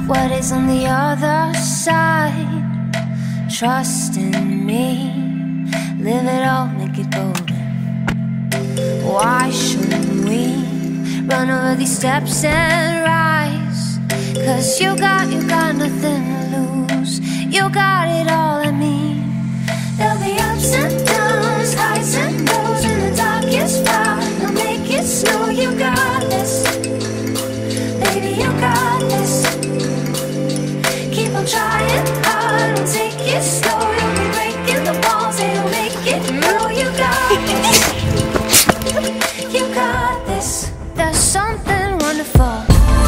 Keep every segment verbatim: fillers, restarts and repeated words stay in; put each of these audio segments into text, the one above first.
what is on the other side. Trust in me, live it all, make it golden. Why shouldn't we run over these steps and rise? Cause you got, you got nothing to lose. You got it all, I mean. There'll be ups and downs, highs and lows. In the darkest hour, they'll make it snow. You got this, baby, you got this. Keep on trying hard, don't take it slow. You'll be breaking the walls, they'll make it through. You got this, you got this. There's something wonderful.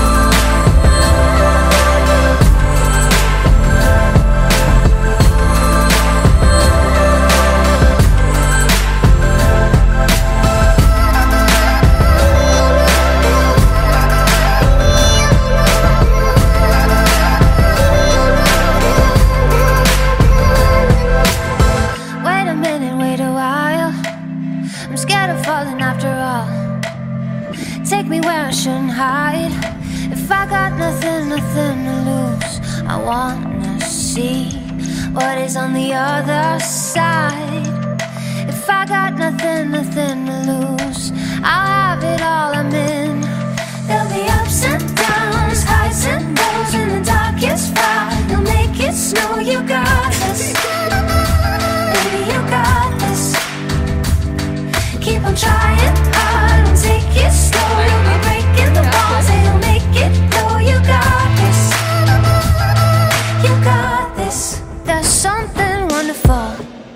Take me where I shouldn't hide. If I got nothing, nothing to lose, I wanna see what is on the other side. If I got nothing, nothing to lose, I'll have it all, I'm in. There'll be ups and downs, highs and lows. In the darkest fire, you'll make it snow. You got this, baby, you got this. Keep on trying hard, don't take it slow. You'll be breaking the walls, they'll make it though. You got this, you got this. There's something wonderful.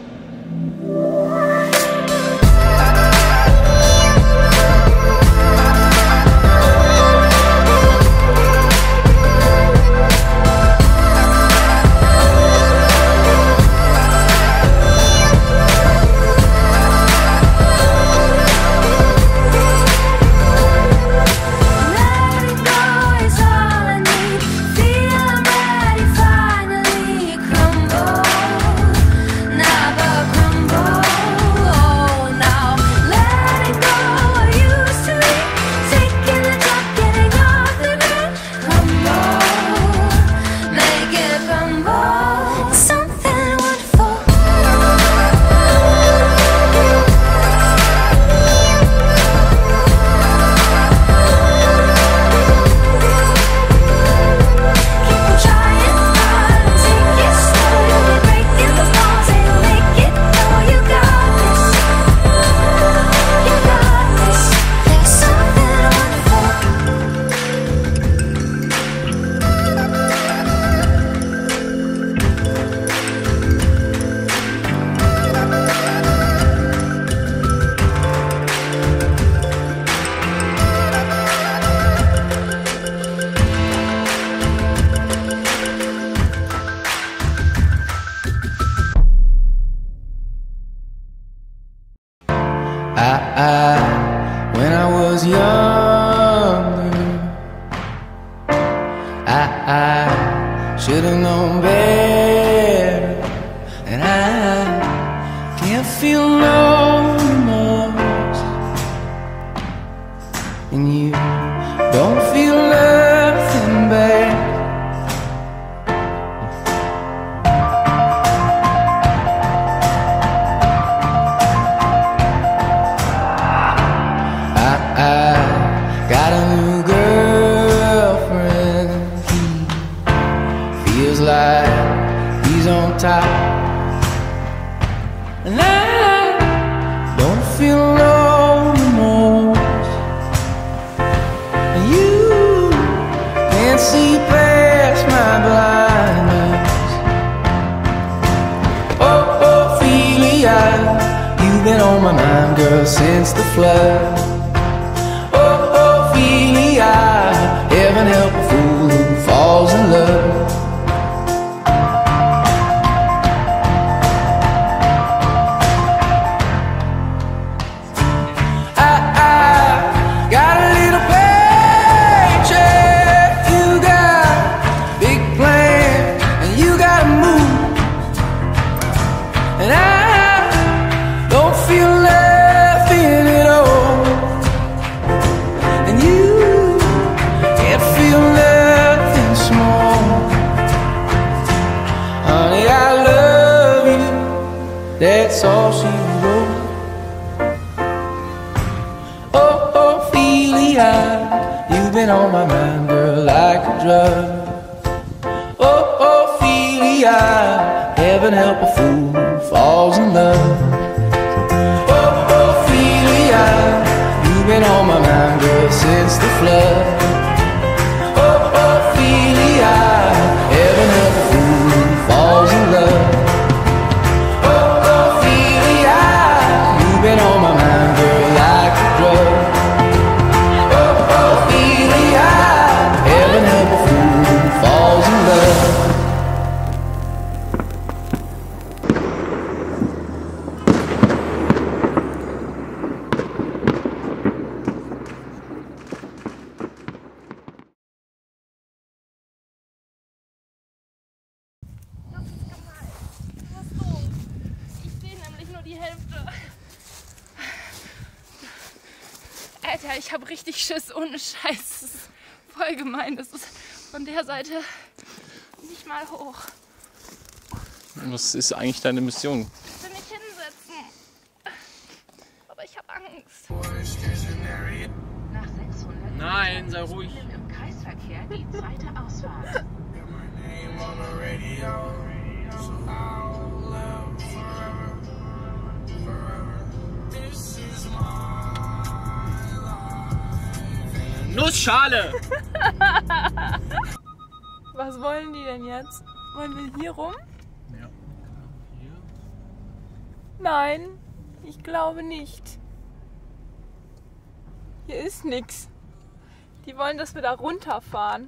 I, I, when I was younger, I, I should've known better, and I can't feel no remorse, and you don't feel nothing bad. Got a new girlfriend. He feels like he's on top, and I don't feel no remorse. And you can't see past my blindness. Oh, Ophelia, you've been on my mind, girl, since the flood. Heaven help a fool who falls in love. I, I got a little paycheck. You got big plans, and you gotta move. And I don't feel nothing at all. And you feel nothing small. that's all she wrote. Oh, Ophelia, you've been on my mind, girl, like a drug. Oh, Ophelia, heaven help a fool who falls in love. Oh, Ophelia, you've been on my mind, girl, since the flood. Oh, Ophelia, heaven help a fool who falls in love. Oh, Ophelia, you've been on my mind, girl, like a drug. Oh, Ophelia, heaven help a fool who falls in love. Die Hälfte. Alter, ich habe richtig Schiss, ohne Scheiß. Das ist voll gemein. Das ist von der Seite nicht mal hoch. Was ist eigentlich deine Mission? Ich will mich hinsetzen. Aber ich habe Angst. Nach sechshundert Nein, sei ruhig. im Kreisverkehr die zweite Ausfahrt. Nussschale! Was wollen die denn jetzt? Wollen wir hier rum? Ja. Hier? Nein, ich glaube nicht. Hier ist nichts. Die wollen, dass wir da runterfahren.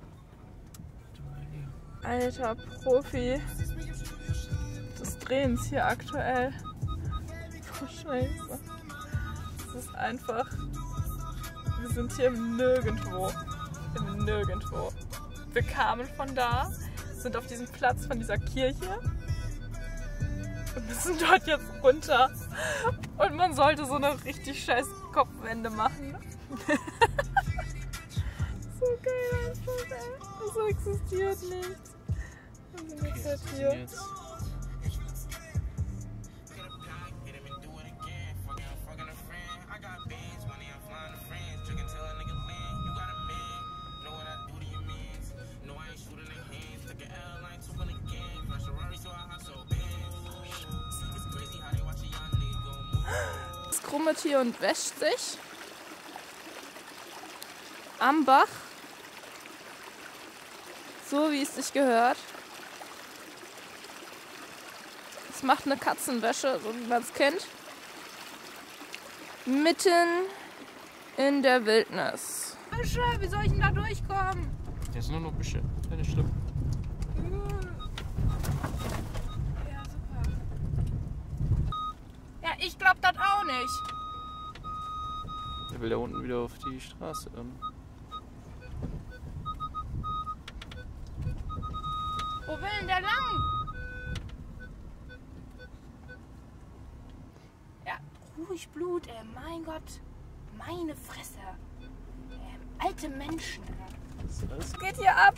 Alter Profi des Drehens hier aktuell. Oh Scheiße. Das ist einfach... Wir sind hier im Nirgendwo. Im Nirgendwo. Wir kamen von da, sind auf diesem Platz von dieser Kirche und müssen dort jetzt runter. Und man sollte so eine richtig scheiß Kopfwende machen. So geil einfach, ey. Das existiert nicht. Wir sind jetzt halt hier. Das krummelt hier und wäscht sich. Am Bach. So wie es sich gehört. Es macht eine Katzenwäsche, so wie man es kennt. Mitten in der Wildnis. Büsche, wie soll ich denn da durchkommen? Hier sind nur noch Büsche. Ja, nicht schlimm. Ja, super. Ja, ich glaub das auch nicht. Der will da unten wieder auf die Straße. Ähm. Wo will denn der lang? Ja, ruhig Blut, ey. Mein Gott. Meine Fresse. Ähm, alte Menschen. Was geht hier ab?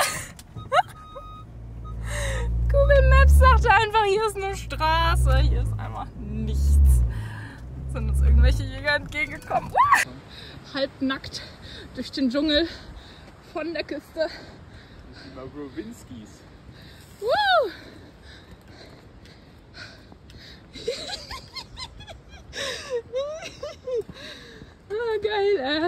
Google Maps sagt einfach, hier ist eine Straße. Hier ist einfach nichts. Sind uns irgendwelche Jäger entgegengekommen. Halbnackt durch den Dschungel von der Küste. Die Magrowinskis. Woo! Ah, geil, ey.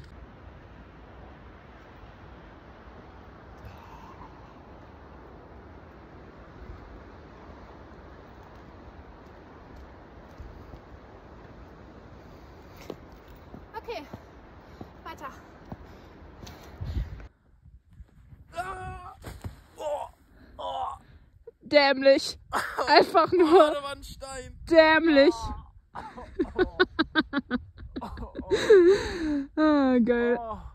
Okay, weiter. Dämlich. Einfach nur Da war ein Stein. dämlich. Ah, geil.